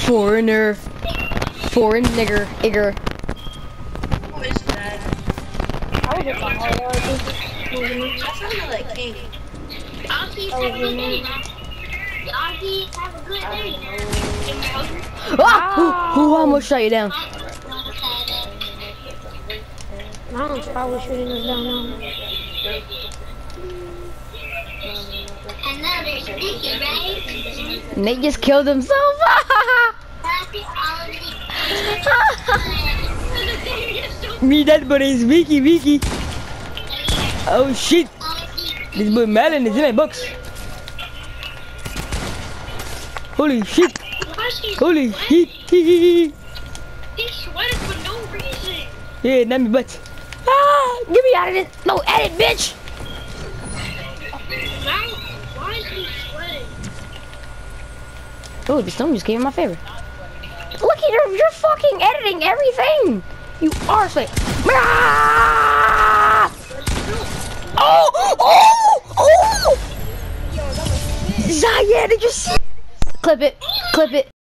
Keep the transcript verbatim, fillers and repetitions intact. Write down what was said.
Foreigner. Foreign nigger. Igger. Who is that? I was just on hard. That sounded like King. Aussies have a good day. The Aussies have a good day. Ah! Who, who almost shot you down? I don't try with shooting us down now. Another sticky, right? Nate just killed himself. Me that buddy is Vicky, Vicky. Oh shit. This boy Melon is in my box. Holy shit. Holy shit. He sweated for no reason. Yeah, not me butt. Ah, get me out of this. No, edit, bitch. Now, why is he sweating? Oh, the stone just came in my favor. Look at you're, you're fucking editing everything. You are sweet. Ah! Oh, oh, oh! Zaya, did you see? Clip it, clip it.